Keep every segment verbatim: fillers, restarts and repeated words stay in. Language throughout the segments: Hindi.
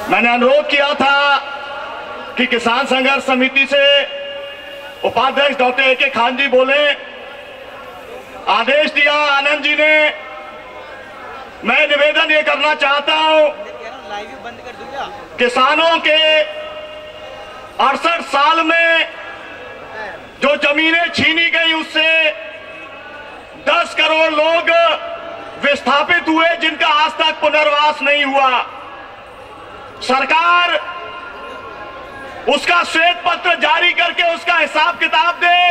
मैंने अनुरोध किया था कि किसान संघर्ष समिति से उपाध्यक्ष डॉक्टर ए के खान जी बोले, आदेश दिया आनंद जी ने। मैं निवेदन ये करना चाहता हूं, किसानों के अड़सठ साल में जो जमीनें छीनी गई उससे दस करोड़ लोग विस्थापित हुए, जिनका आज तक पुनर्वास नहीं हुआ। सरकार उसका श्वेत पत्र जारी करके उसका हिसाब किताब दे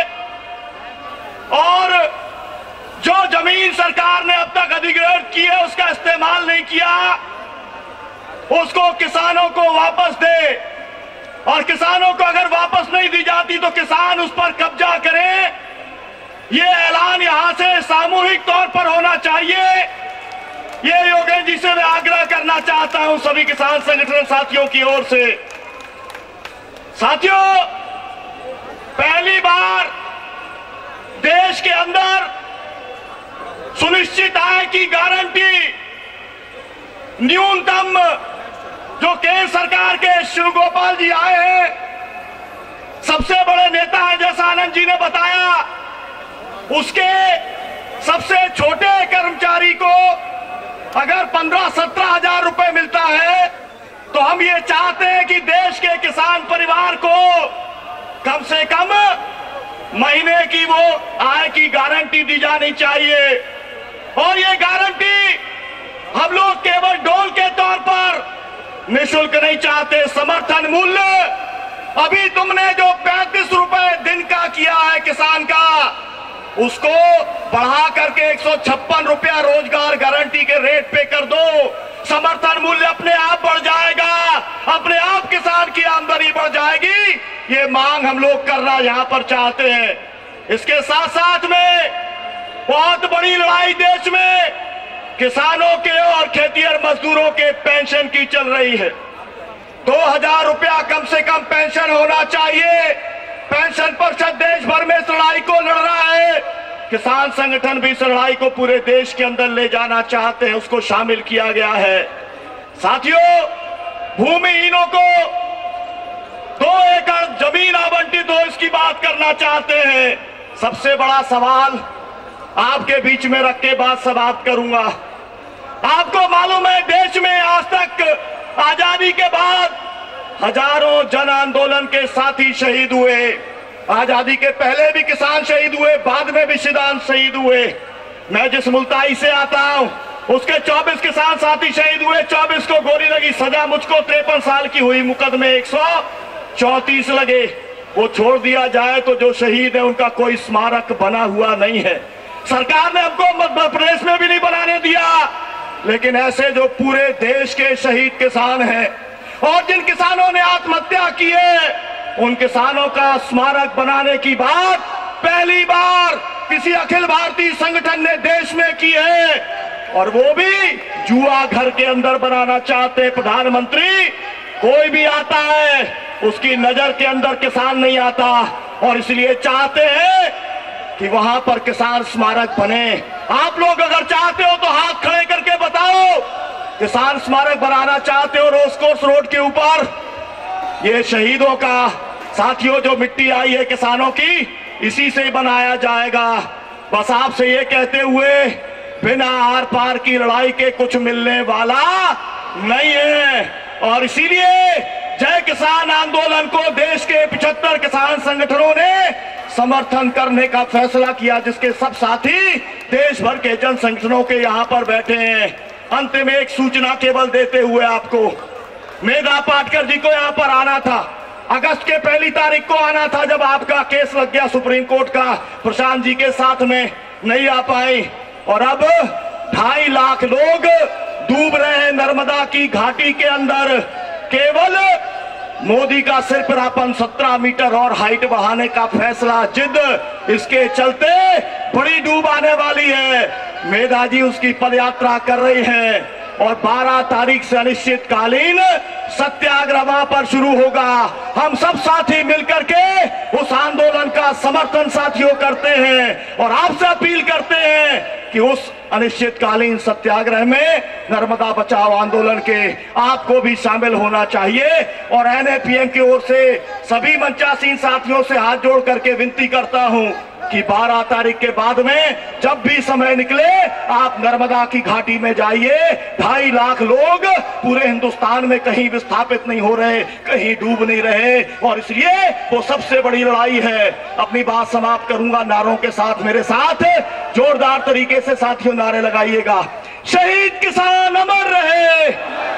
और जो जमीन सरकार ने अब तक अधिग्रहण की है उसका इस्तेमाल नहीं किया, उसको किसानों को वापस दे। और किसानों को अगर वापस नहीं दी जाती तो किसान उस पर कब्जा करें, ये ऐलान यहां से सामूहिक तौर पर होना चाहिए। ये योगेंद्र जी से मैं आग्रह करना चाहता हूं सभी किसान संगठन साथियों की ओर से। साथियों, पहली बार देश के अंदर सुनिश्चित आय की गारंटी न्यूनतम जो केंद्र सरकार के शिव गोपाल जी आए हैं, सबसे बड़े नेता हैं जैसा आनंद जी ने बताया, उसके सबसे छोटे कर्मचारी को अगर पंद्रह सत्रह हजार रुपए मिलता है तो हम ये चाहते हैं कि देश के किसान परिवार को कम से कम महीने की वो आय की गारंटी दी जानी चाहिए। और ये गारंटी हम लोग केवल डोल के तौर पर निःशुल्क नहीं चाहते, समर्थन मूल्य अभी तुमने जो पैंतीस रुपए दिन का किया है किसान का, उसको बढ़ा करके एक सौ छप्पन रुपया रोजगार गारंटी के रेट पे कर दो। समर्थन मूल्य अपने आप बढ़ जाएगा, अपने आप किसान की आमदनी बढ़ जाएगी। ये मांग हम लोग करना यहां पर चाहते हैं। इसके साथ साथ में बहुत बड़ी लड़ाई देश में किसानों के और खेतिहर मजदूरों के पेंशन की चल रही है। दो हजार रुपया कम से कम पेंशन होना चाहिए। पेंशन परिषद देश भर में इस लड़ाई को लड़ रहा है। किसान संगठन भी इस लड़ाई को पूरे देश के अंदर ले जाना चाहते हैं, उसको शामिल किया गया है। साथियों, भूमिहीनों को दो एकड़ जमीन आवंटित हो, इसकी बात करना चाहते हैं। सबसे बड़ा सवाल आपके बीच में रख के बात समाप्त करूंगा। आपको मालूम है देश में आज तक आजादी के बाद हजारों जन आंदोलन के साथी शहीद हुए। आजादी के पहले भी किसान शहीद हुए, बाद में भी किसान शहीद हुए। मैं जिस मुल्ताई से आता हूं उसके चौबीस किसान साथी शहीद हुए, चौबीस को गोली लगी। सजा मुझको तिरपन साल की हुई, मुकदमे एक सौ चौतीस लगे। वो छोड़ दिया जाए तो जो शहीद है उनका कोई स्मारक बना हुआ नहीं है। सरकार ने हमको मध्य प्रदेश में भी नहीं बनाने दिया, लेकिन ऐसे जो पूरे देश के शहीद किसान हैं और जिन किसानों ने आत्महत्या की है, उन किसानों का स्मारक बनाने की बात पहली बार किसी अखिल भारतीय संगठन ने देश में की है, और वो भी जुआ घर के अंदर बनाना चाहते। प्रधानमंत्री कोई भी आता है उसकी नजर के अंदर किसान नहीं आता, और इसलिए चाहते हैं कि वहां पर किसान स्मारक बने। आप लोग अगर चाहते हो तो हाथ खड़े करके बताओ, किसान स्मारक बनाना चाहते हो रोज कोर्स रोड के ऊपर? ये शहीदों का साथियों जो मिट्टी आई है किसानों की, इसी से बनाया जाएगा। बस आपसे ये कहते हुए, बिना आर पार की लड़ाई के कुछ मिलने वाला नहीं है। और इसीलिए जय किसान आंदोलन को देश के पचहत्तर किसान संगठनों ने समर्थन करने का फैसला किया, जिसके सब साथी देश भर के जन संगठनों के यहां पर बैठे हैं। अंत में एक सूचना केवल देते हुए आपको, मेधा पाटकर जी को यहां पर आना था, अगस्त के पहली तारीख को आना था, जब आपका केस लग गया सुप्रीम कोर्ट का, प्रशांत जी के साथ में नहीं आ पाए। और अब ढाई लाख लोग डूब रहे हैं नर्मदा की घाटी के अंदर। केवल मोदी का सिरपरापन सत्रह मीटर और हाइट बढ़ाने का फैसला, जिद, इसके चलते बड़ी डूब आने वाली है। मेधा जी उसकी पदयात्रा कर रही हैं। और बारह तारीख से अनिश्चितकालीन सत्याग्रह वहां पर शुरू होगा। हम सब साथी मिलकर के उस आंदोलन का समर्थन साथियों करते हैं और आपसे अपील करते हैं कि उस अनिश्चितकालीन सत्याग्रह में नर्मदा बचाओ आंदोलन के आपको भी शामिल होना चाहिए। और एन ए पी एम की ओर से सभी मंचासीन साथियों से हाथ जोड़ करके विनती करता हूं कि बारह तारीख के बाद में जब भी समय निकले आप नर्मदा की घाटी में जाइए। ढाई लाख लोग पूरे हिंदुस्तान में कहीं विस्थापित नहीं हो रहे, कहीं डूब नहीं रहे और इसलिए वो सबसे बड़ी लड़ाई है। अपनी बात समाप्त करूंगा नारों के साथ। मेरे साथ जोरदार तरीके से साथियों नारे लगाइएगा। शहीद किसान अमर रहे,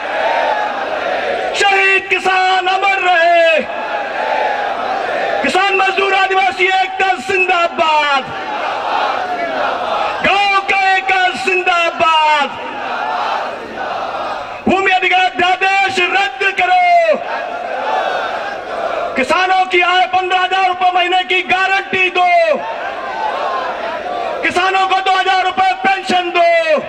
शहीद किसान अमर रहे, किसान मजदूर आदिवासी एकता जिंदाबाद, गांव का एकता जिंदाबाद, भूमि अधिकार अध्यादेश रद्द करो, किसानों की आय पंद्रह हजार रुपए महीने की गारंटी दो, किसानों को दो हजार रुपए पेंशन दो,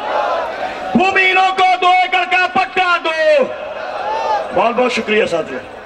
भूमिहीनों को दो एकड़ का पट्टा दो। बहुत बहुत शुक्रिया साथियों।